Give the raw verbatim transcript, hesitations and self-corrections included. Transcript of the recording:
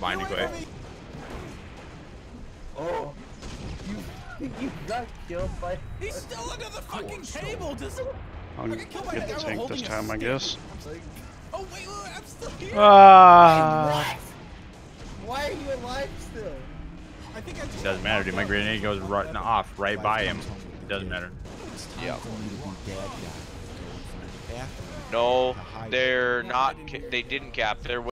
behind you, Clay. Oh. You, you got killed by... He's still under the fucking table! Just... I'll get the tank this time, I guess. Oh, wait, wait, I'm still here! Ah! Wait, why are you alive still? I think I just... Doesn't matter, dude. My grenade goes right off right by him. It doesn't matter. Yeah. No, they're not. They didn't cap. They're